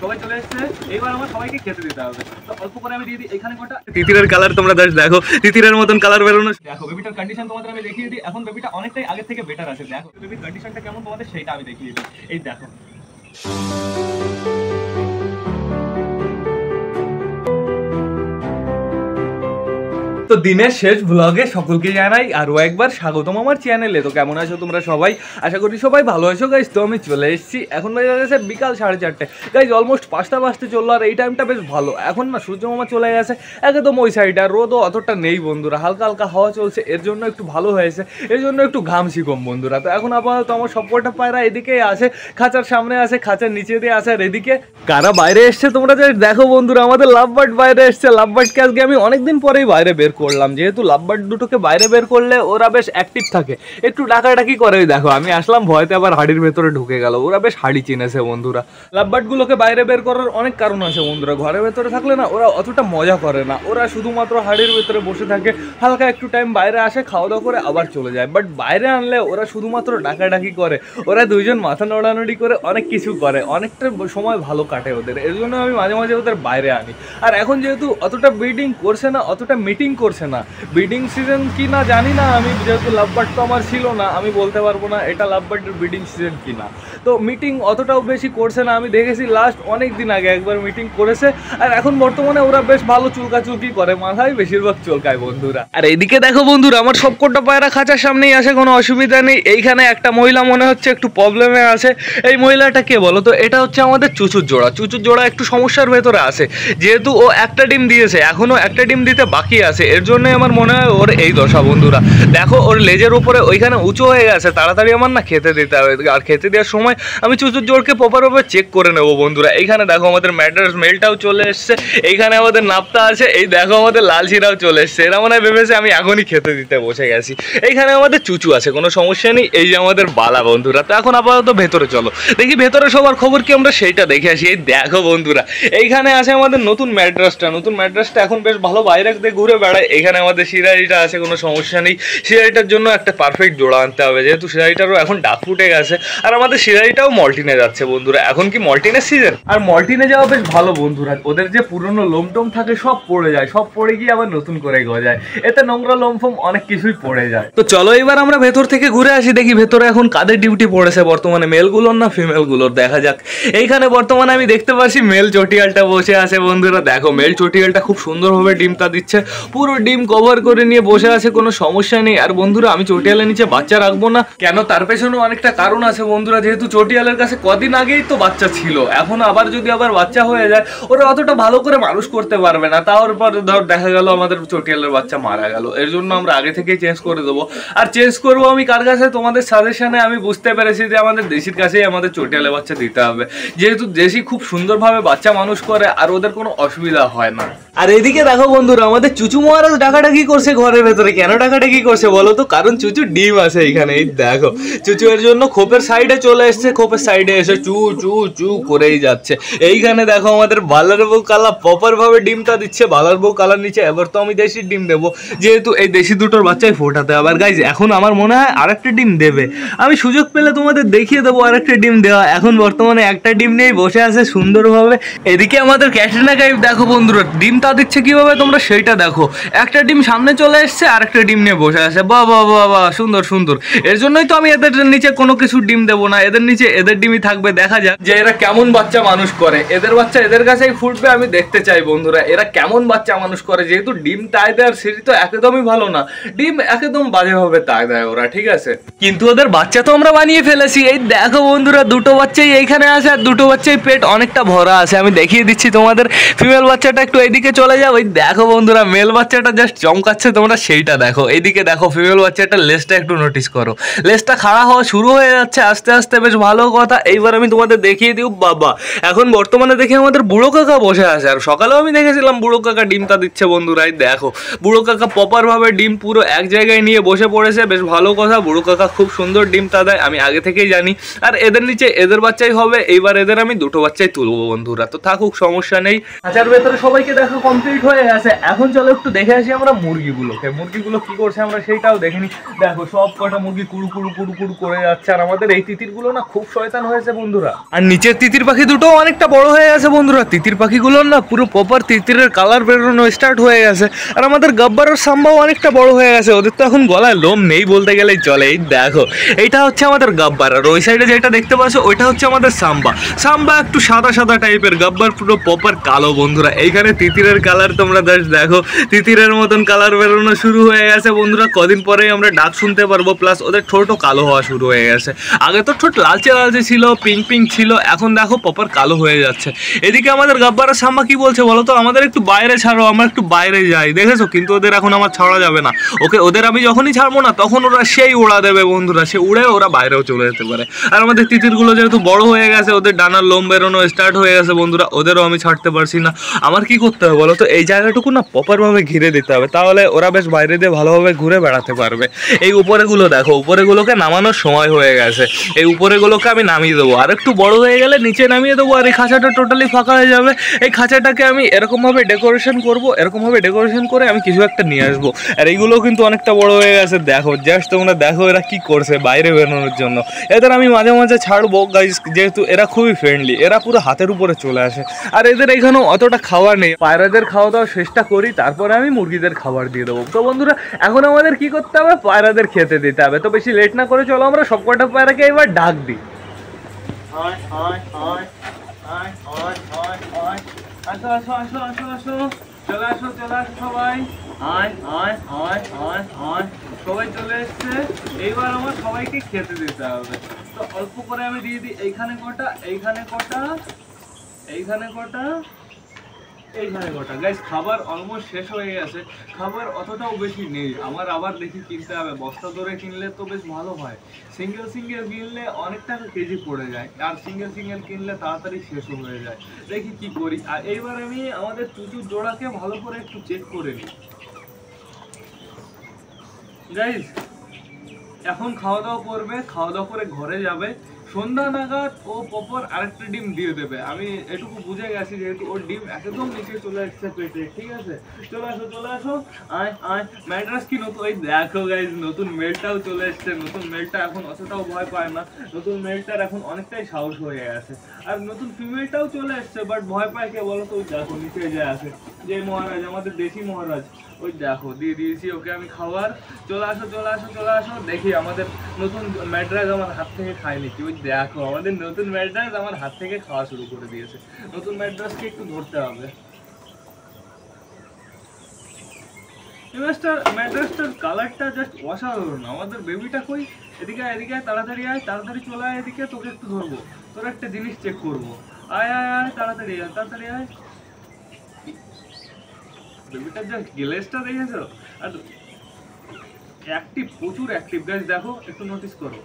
সবাই চলে এসেছে, এইবার আমার সবাইকে খেতে দিতে হবে। তো অল্প করে আমি দিয়ে দিই এখানে কটা তিতিরের কালার, তোমরা দেখো তিতিরের মতন কালার বেরোনো। দেখো বেবিটার কন্ডিশন তোমাদের আমি দেখিয়ে দিই। এখন বেবিটা অনেকটাই আগের থেকে বেটার আছে। দেখো বেবির কন্ডিশনটা কেমন তোমাদের সেইটা আমি দেখিয়ে দিই। এই দেখো তো দিনের শেষ ব্লগে সকলকে জানাই আরও একবার স্বাগতম আমার চ্যানেলে। তো কেমন আছো তোমরা সবাই? আশা করি সবাই ভালো আছো গাইজ। তো আমি চলে এসেছি, এখন বেজে গেছে বিকাল 4:30 গাইজ, অলমোস্ট 5টা বাজতে চললো। আর এই টাইমটা বেশ ভালো, এখন না সূর্য মামা চলে গেছে একদম ওই সাইডে, আর রোদও অতটা নেই বন্ধুরা, হালকা হালকা হাওয়া চলছে, এর জন্য একটু ভালো হয়েছে, এর জন্য একটু ঘামছি কম বন্ধুরা। তো এখন আপাতত আমার সবকটা পায়রা এদিকেই আছে, খাঁচার সামনে আছে, খাঁচার নিচে দিয়ে আছে। আর এদিকে কারা বাইরে এসছে তোমরা দেখো বন্ধুরা, আমাদের লাভবার্ড বাইরে এসছে। লাভবার্ডকে আজকে আমি অনেকদিন পরেই বাইরে বের করলাম, যেহেতু লাভবার্ড দুটোকে বাইরে বের করলে ওরা বেশ অ্যাক্টিভ থাকে, একটু ডাকাডাকি করে। দেখো আমি আসলাম ভয়তে আবার হাড়ির ভেতরে ঢুকে গেল, ওরা বেশ হাড়ি চিনেছে বন্ধুরা। লাভবার্ড গুলোকে বাইরে বের করার অনেক কারণ আছে বন্ধুরা, ঘরের ভেতরে থাকলে না ওরা অতটা মজা করে না, ওরা শুধুমাত্র হাড়ির ভেতরে বসে থাকে, হালকা একটু টাইম বাইরে আসে, খাওয়া দাওয়া করে আবার চলে যায়। বাট বাইরে আনলে ওরা শুধুমাত্র ডাকাডাকি করে, ওরা দুইজন মাথা নড়ানড়ি করে অনেক কিছু করে, অনেকটা সময় ভালো কাটে ওদের, এর জন্য আমি মাঝে মাঝে ওদের বাইরে আনি। আর এখন যেহেতু অতটা ব্রিডিং করছে না, অতটা মিটিং করছে না, ব্রিডিং সিজন কি না জানি না আমি, যেহেতু লাভবার্ড তো আমার ছিল না, আমি বলতে পারবো না এটা লাভবার্ডের ব্রিডিং সিজন কি না। তো মিটিং অতটাও বেশি করছে না, আমি দেখেছি লাস্ট অনেক দিন আগে একবার মিটিং করেছে। আর এখন বর্তমানে ওরা বেশ ভালো চুলকাচুলকি করে, মাথায় বেশিরভাগ চুলকায় বন্ধুরা। আর এইদিকে দেখো বন্ধুরা, আমার সবকটা পায়রা খাঁচার সামনেই আসে, কোনো অসুবিধা নেই। এইখানে একটা মহিলা মনে হচ্ছে একটু প্রবলেমে আছে। এই মহিলাটা কে বলো তো? এটা হচ্ছে আমাদের চুচুর জোড়া। চুচুর জোড়া একটু সমস্যার ভেতরে আছে, যেহেতু ও একটা ডিম দিয়েছে, এখনো একটা ডিম দিতে বাকি আছে, এর জন্য আমার মনে হয় ওর এই দশা বন্ধুরা। দেখো ওর লেজের উপরে ওইখানে উঁচু হয়ে গেছে, তাড়াতাড়ি আমার না খেতে দিতে হবে। আর খেতে দেওয়ার সময় আমি চুচুর জোড়কে প্রপারভাবে চেক করে নেবো বন্ধুরা। এইখানে দেখো আমাদের ম্যাড্রাস মেলটাও চলে এসছে, এইখানে আমাদের নাপতা আছে, এই দেখো আমাদের লালচিরাও চলে এসছে। এরা মনে হয় ভেবেছে আমি এখনই খেতে দিতে বসে গেছি। এইখানে আমাদের চুচু আছে, কোনো সমস্যা নেই। এই যে আমাদের বালা বন্ধুরা। তো এখন আপাতত ভেতরে চলো, দেখি ভেতরে সবার খবর কি, আমরা সেইটা দেখে আসি। এই দেখো বন্ধুরা, এইখানে আছে আমাদের নতুন ম্যাড্রাসটা। নতুন ম্যাড্রাসটা এখন বেশ ভালো বাইরে দিয়ে ঘুরে বেড়ায়। এখানে আমাদের সিরারিটা আছে, কোনো সমস্যা নেই। সিরারিটার জন্য একটা পারফেক্ট জোড়া আনতে হবে, যেহেতু সিরারিটারও এখন ডাক ফুটে গেছে। আর আমাদের সিরারিটাও মল্টিনে যাচ্ছে বন্ধুরা, এখন কি মল্টিনের সিজন। আর মল্টিনে যাওয়া বেশ ভালো বন্ধুরা, ওদের যে পুরনো লোমটোম থাকে সব পড়ে যায়, সব পড়ে গিয়ে আবার নতুন করে গজায়, এতে নোংরা লোমফোম অনেক কিছুই পড়ে যায়। তো চলো এবার আমরা ভেতর থেকে ঘুরে আসি, দেখি ভেতরে এখন কাদের ডিউটি পড়েছে বর্তমানে, মেলগুলোর না ফিমেলগুলোর, দেখা যাক। এইখানে বর্তমানে আমি দেখতে পাচ্ছি মেল চটিয়ালটা বসে আছে বন্ধুরা। দেখো মেল চটিয়ালটা খুব সুন্দরভাবে ডিমটা দিচ্ছে, পুরো ডিম কভার করে নিয়ে বসে আছে, কোনো সমস্যা নেই। আর বন্ধুরা আমি চটিয়ালের নিচে বাচ্চা রাখবো না কেন, তার পেছনেও অনেকটা কারণ আছে বন্ধুরা। যেহেতু চটিয়ালের কাছে কদিন আগেই তো বাচ্চা ছিল, এখন আবার যদি আবার বাচ্চা হয়ে যায়, ওরা অতটা ভালো করে মানুষ করতে পারবে না। তারপর ধর দেখা গেল আমাদের চটিয়ালের বাচ্চা মারা গেল, এর জন্য আমরা আগে থেকেই চেঞ্জ করে দেবো। আর চেঞ্জ করবো আমি কার কাছে? তোমাদের সাজেশনে আমি বুঝতে পেরেছি যে আমাদের দেশির কাছেই আমাদের চটিয়ালের বাচ্চা দিতে হবে, যেহেতু দেশি খুব সুন্দরভাবে বাচ্চা মানুষ করে আর ওদের কোনো অসুবিধা হয় না। আর এদিকে দেখো বন্ধুরা, আমাদের চুচু মহারাজ ডাকাডাকি করছে ঘরের ভেতরে। কেন ডাকাডাকি করছে বলো তো? কারণ চুচু ডিম আছে এইখানে। এই দেখো চুচু এর জন্য খোপের সাইডে চলে এসছে, খোপের সাইডে এসে চু চু চু করেই যাচ্ছে। এইখানে দেখো আমাদের বালার বউ কালা প্রপার ভাবে ডিমটা দিচ্ছে, বালার বউ কালার নিচে। এবার তো আমি দেশির ডিম দেবো, যেহেতু এই দেশি দুটোর বাচ্চাই ফোটাতে হবে। আর গাইজ এখন আমার মনে হয় আরেকটা ডিম দেবে, আমি সুযোগ পেলে তোমাদের দেখিয়ে দেবো আরেকটা ডিম দেওয়া। এখন বর্তমানে একটা ডিম নিয়েই বসে আছে সুন্দরভাবে। এদিকে আমাদের ক্যাটরিনা কাইফ দেখো বন্ধুরা ডিমটা দিচ্ছে কিভাবে, তোমরা সেইটা দেখো। একটা ডিম সামনে চলে এসছে, আরেকটা ডিম নিয়ে বসে আছে। বাহ বাহ বাহ বাহ, সুন্দর সুন্দর। এর জন্যই তো আমি এদের নিচে কোনো কিছু ডিম দেবো না, এদের নিচে এদের ডিমই থাকবে। দেখা যাক যে এরা কেমন বাচ্চা মানুষ করে, এদের বাচ্চা এদের কাছেই ফুটবে। আমি দেখতে চাই বন্ধুরা এরা কেমন বাচ্চা মানুষ করে, যেহেতু ডিম তাই দেয় আর সিঁড়ি তো একদমই ভালো না, ডিম একদম বাজেভাবে তাই দেয় ওরা, ঠিক আছে। কিন্তু ওদের বাচ্চা তো আমরা বানিয়ে ফেলেছি। এই দেখো বন্ধুরা, দুটো বাচ্চাই এইখানে আছে, আর দুটো বাচ্চাই পেট অনেকটা ভরা আছে। আমি দেখিয়ে দিচ্ছি তোমাদের। ফিমেল বাচ্চাটা একটু এইদিকে চলে যাও। ওই দেখো বন্ধুরা, মেল বাচ্চাটা জাস্ট চমকাচ্ছে, তোমরা সেইটা দেখো। এইদিকে দেখো ফিমেল বাচ্চাটার লেজটা একটু নোটিস করো, লেজটা খাড়া হওয়া শুরু হয়ে যাচ্ছে আস্তে আস্তে, বেশ ভালো কথা। এইবার আমি তোমাদের দেখিয়ে দিই। বাবা এখন বর্তমানে দেখি আমাদের বুড়ো কাকা বসে আছে, আর সকালেও আমি দেখেছিলাম বুড়ো কাকা ডিমটা দিচ্ছে বন্ধুরা। এই দেখো বুড়ো কাকা প্রপার ভাবে ডিম পুরো এক জায়গায় নিয়ে বসে পড়েছে, বেশ ভালো কথা। বুড়ো কাকা খুব সুন্দর ডিমটা দেয়, আমি আগে থেকেই জানি। আর এদের নিচে এদের বাচ্চাই হবে, এইবার এদের আমি দুটো বাচ্চাই তুলবো বন্ধুরা। তো থাকুক, সমস্যা নেই। আচার ভেতরে সবাইকে দেখো কমপ্লিট হয়ে গেছে। এখন চলো একটু দেখে আসি আমরা মুরগিগুলো কি করছে আমরা সেইটাও দেখিনি। দেখো সব কটা মুরগি কুড়ু কুড়ু কুড়ু কুড়ু করে যাচ্ছে, আর আমাদের এই তিতিরগুলো না খুব শয়তান হয়েছে বন্ধুরা। আর নিচের তিতির পাখি দুটো অনেকটা বড় হয়ে গেছে বন্ধুরা, তিতির পাখিগুলোর না পুরো প্রপার তিতিরের কালার বেরোনো স্টার্ট হয়ে গেছে। আর আমাদের গাব্বার আর সাম্বাও অনেকটা বড় হয়ে গেছে, ওদের তো এখন গলায় লোম নেই বলতে গেলেই চলে। এই দেখো এইটা হচ্ছে আমাদের গাব্বার, আর ওই সাইডে যেটা দেখতে পাচ্ছ ওইটা হচ্ছে আমাদের সাম্বা একটু সাদা সাদা টাইপের, গাব্বার পুরো প্রপার কালো বন্ধুরা। এইখানে তিতিরের কালার তোমরা দেখো, তিতিরের মতন কালার বেরোনো শুরু হয়ে গেছে বন্ধুরা। কদিন পরেই আমরা ডাক শুনতে পারবো, প্লাস ওদের ঠোঁটও কালো হওয়া শুরু হয়ে গেছে। আগে তো ঠোঁট লালচে লালচে ছিল, পিঙ্ক পিঙ্ক ছিল, এখন দেখো প্রপার কালো হয়ে যাচ্ছে। এদিকে আমাদের গাব্বার আর সাম্বা কি বলছে বলো তো, আমাদের একটু বাইরে ছাড়ো, আমরা একটু বাইরে যাই, দেখেছো? কিন্তু ওদের এখন আমার ছাড়া যাবে না। ওদের আমি যখনই ছাড়বো না তখন ওরা সেই উড়া দেবে বন্ধুরা, সে উড়ে ওরা বাইরেও চলে যেতে পারে। আর আমাদের তিতিরগুলো যেহেতু বড় হয়ে গেছে, ওদের ডানার লোম বেরোনো স্টার্ট হয়ে গেছে বন্ধুরা, ওদেরও আমি ছাড়তে পারছি না। আমার কি করতে হবে বলো তো, এই জায়গাটুকু না প্রপারভাবে ঘিরে দিতে হবে, তাহলে ওরা বেশ বাইরে দিয়ে ভালোভাবে ঘুরে বেড়াতে পারবে। এই উপরেগুলো দেখো, উপরেগুলোকে নামানোর সময় হয়ে গেছে, এই উপরেগুলোকে আমি নামিয়ে দেবো, আর একটু বড় হয়ে গেলে নিচে নামিয়ে দেবো, আর এই খাঁচাটা টোটালি ফাঁকা হয়ে যাবে। এই খাঁচাটাকে আমি এরকমভাবে ডেকোরেশন করবো, এরকমভাবে ডেকোরেশন করে আমি কিছু একটা নিয়ে আসবো। আর এইগুলো কিন্তু অনেকটা বড় হয়ে গেছে, দেখো জাস্ট তোমরা দেখো এরা কি করছে বাইরে বেরোনোর জন্য। এদের আমি মাঝে মাঝে ছাড়বো গাইস, যেহেতু এরা খুবই ফ্রেন্ডলি, এরা পুরো হাতের উপরে চলে আসে। আর এদের এখানেও অতটা খাবার নেই, পায়রাদের খাওয়া দাওয়া চেষ্টা করি, তারপরে আমি মুরগিদের খাবার দিয়ে দেবো। তো বন্ধুরা এখন আমাদের কি করতে হবে, পায়রাদের খেতে দিতে হবে। তো বেশি লেট না করে চলো আমরা সবকটা পায়রাকে এবার ডাক দিই। আসো আসো আসো আসো আসো, চলে আসো সবাই, সবাই চলে এসছে। এইবার আমার সবাইকে খেতে দিতে হবে, তো অল্প করে আমি দিয়ে দিই। এইখানে কটা, এইখানে কটা, এইখানে কটা, এইখানে কটা। গাইস খাবার অলমোস্ট শেষ হয়ে গেছে, খাবার অতটাও বেশি নেই আমার, আবার দেখি কিনতে হবে। বস্তা ধরে কিনলে তো বেশ ভালো হয়, সিঙ্গেল কিনলে অনেক টাকা কেজি পড়ে যায়, আর সিঙ্গেল কিনলে তাড়াতাড়ি শেষও হয়ে যায়। দেখি কি করি। আর এইবার আমি আমাদের চুচুর জোড়াকে ভালো করে একটু চেক করে নিই। গাইস এখন খাওয়া দাওয়া করবে, খাওয়া দাওয়া করে ঘরে যাবে, সন্ধ্যা নাগাদ ও প্রপার আরেকটা ডিম দিয়ে দেবে। আমি এটুকু বুঝে গেছি, যেহেতু ওর ডিম একদম নিচে চলে আসছে পেটে। ঠিক আছে, চলে আসো। ম্যাড্রাস কি নতুন, ওই দেখো গাইস নতুন মেলটাও চলে এসছে। নতুন মেলটা এখন অতটাও ভয় পায় না, নতুন মেলটার এখন অনেকটাই সাহস হয়ে গেছে। আর নতুন ফিমেলটাও চলে এসছে, বাট ভয় পায় কে বলো তো, ওই দেখো নিচে যে আছে যে মহারাজ, আমাদের দেশি মহারাজ, ওই দেখো দিয়ে দিয়েছি ওকে আমি খাবার। চলে আসো। দেখি আমাদের নতুন ম্যাড্রাস আমার হাত থেকে খায় নাকি। ওই দেখো আমাদের নতুন ম্যাড্রাস আমার হাত থেকে খাওয়া শুরু করে দিয়েছে। নতুন ম্যাড্রাসকে একটু ধরতে হবে। ম্যাড্রাসটার কালারটা জাস্ট অসাধারণ। আমাদের বেবিটা কই, এদিকে তাড়াতাড়ি চলে আয় এদিকে, তোকে একটু ধরবো, তোর একটা জিনিস চেক করবো। আয় তাড়াতাড়ি আয়। বেবিটার যা গ্লেজটা দেখেছো, আর অ্যাক্টিভ, প্রচুর অ্যাক্টিভ। গাইস দেখো একটু নোটিস করো,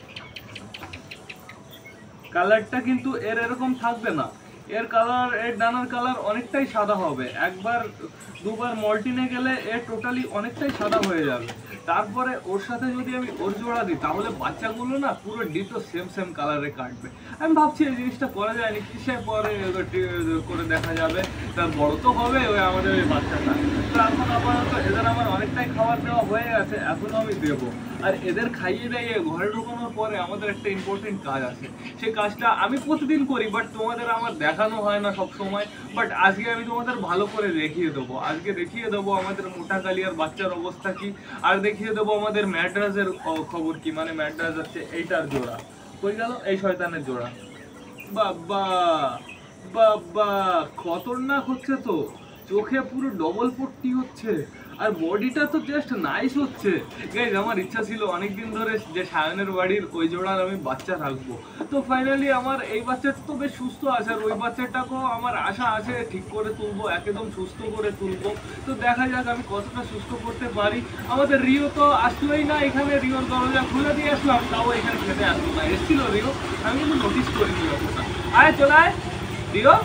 কালারটা কিন্তু এর এরকম থাকবে না, এর কালার, এর ডানার কালার অনেকটাই সাদা হবে। একবার দুবার মল্টিনে গেলে এর টোটালি অনেকটাই সাদা হয়ে যাবে। তারপরে ওর সাথে যদি আমি ওর জোড়া দিই, তাহলে বাচ্চাগুলো না পুরো ডিটো সেম কালারে কাটবে। আমি ভাবছি এই জিনিসটা করা যায়নি, কিসে পরে করে দেখা যাবে। তার বড় তো হবে ওই আমাদের ওই বাচ্চাটা। তো এখন আপাতত এদের আমার অনেকটাই খাবার দেওয়া হয়ে গেছে, এখনো আমি দেবো। আর এদের খাইয়ে দাইয়ে ঘরে ঢোকানোর পরে আমাদের একটা ইম্পর্টেন্ট কাজ আছে, সেই কাজটা আমি প্রতিদিন করি, বাট তোমাদের আমার দেখানো হয় না সব সময়। বাট আজকে আমি তোমাদের ভালো করে দেখিয়ে দেবো। আজকে দেখিয়ে দেবো আমাদের মোটা কালিয়ার বাচ্চার অবস্থা কি, আর দেখিয়ে দেবো আমাদের ম্যাড্রাসের খবর কি। মানে ম্যাড্রাস হচ্ছে এইটার জোড়া, কই গেল এই শয়তানের জোড়া। বাবা খতরনাক হচ্ছে তো, চোখে পুরো ডবল পট্টি হচ্ছে, আর বডিটা তো জাস্ট নাইস হচ্ছে। গাইস আমার ইচ্ছা ছিল অনেকদিন ধরে যে সায়নের বাড়ির ওই জোড়ার আমি বাচ্চা রাখবো। তো ফাইনালি আমার এই বাচ্চাটা তো বেশ সুস্থ আছে, আর ওই বাচ্চাটাকেও আমার আশা আছে ঠিক করে তুলবো, একদম সুস্থ করে তুলবো। তো দেখা যাক আমি কতটা সুস্থ করতে পারি। আমাদের রিও তো আসলোই না এখানে, রিওর দরজা খুলে দিয়ে আসলাম, তাও এখানে খেতে আসলো না। এসেছিল রিও, আমি কিন্তু নোটিস করিনি ব্যাপারটা। আয় চলে আয় রিও,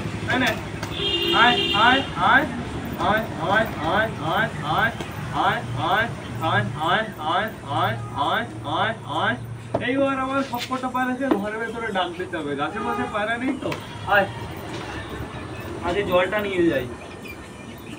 এইবার আমার সবকটা পায়রাকে ঘরের ভেতরে ডাক দিতে হবে। গাছের পাশে পায়রা নেই তো, আয় আগে জলটা নিয়ে যাই।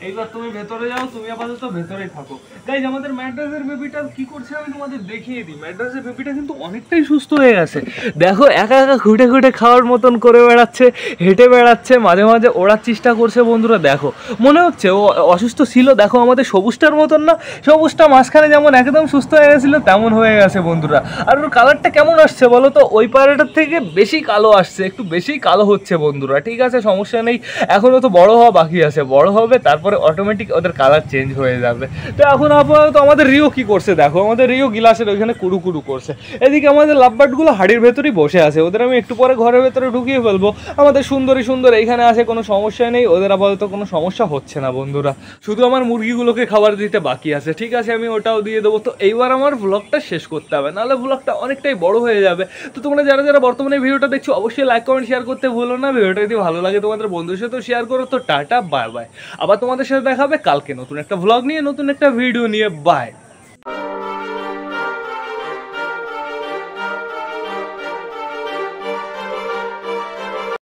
এইবার তুমি ভেতরে যাও, তুমি আপাতত ভেতরেই থাকো। গাইজ আমাদের ম্যাড্রাসের বেবিটা কি করছে আমি তোমাদের দেখিয়ে দিই। ম্যাড্রাসের বেবিটা কিন্তু অনেকটাই সুস্থ হয়ে গেছে। দেখো একা একা খুঁটে খুঁটে খাওয়ার মতন করে বেড়াচ্ছে, হেঁটে বেড়াচ্ছে, মাঝে মাঝে ওড়ার চেষ্টা করছে। বন্ধুরা দেখো মনে হচ্ছে ও অসুস্থ ছিল। দেখো আমাদের সবুজটার মতন না, সবুজটা মাঝখানে যেমন একদম সুস্থ হয়ে গেছিলো তেমন হয়ে গেছে বন্ধুরা। আর ওর কালারটা কেমন আসছে বলো তো? ওই পায়রাটার থেকে বেশি কালো আসছে, একটু বেশি কালো হচ্ছে বন্ধুরা। ঠিক আছে, সমস্যা নেই, এখনও তো বড় হওয়া বাকি আছে, বড় হবে তারপরে অটোমেটিক ওদের কালার চেঞ্জ হয়ে যাবে। তো এখন আপাতত আমাদের রিও কি করছে দেখো, আমাদের রিও গিলাসের ওইখানে কুড়ু কুড়ু করছে। এদিকে আমাদের লাভবার্ডগুলো হাড়ির ভেতরেই বসে আছে, ওদের আমি একটু পরে ঘরের ভেতরে ঢুকিয়ে ফেলবো। আমাদের সুন্দরী সুন্দর এইখানে আছে, কোনো সমস্যা নেই, ওদের আপাতত কোনো সমস্যা হচ্ছে না বন্ধুরা। শুধু আমার মুরগিগুলোকে খাবার দিতে বাকি আছে, ঠিক আছে আমি ওটাও দিয়ে দেবো। তো এইবার আমার ব্লগটা শেষ করতে হবে, নাহলে ব্লগটা অনেকটাই বড় হয়ে যাবে। তো তোমরা যারা যারা বর্তমানে ভিডিওটা দেখছো অবশ্যই লাইক কমেন্ট শেয়ার করতে ভুলো না। ভিডিওটা যদি ভালো লাগে তোমাদের বন্ধুদের সাথে শেয়ার করো। তো টাটা বাই বাই, আবার তোমাদের সাথে দেখা হবে কালকে নতুন একটা ব্লগ নিয়ে, নতুন একটা ভিডিও নিয়ে। বাই।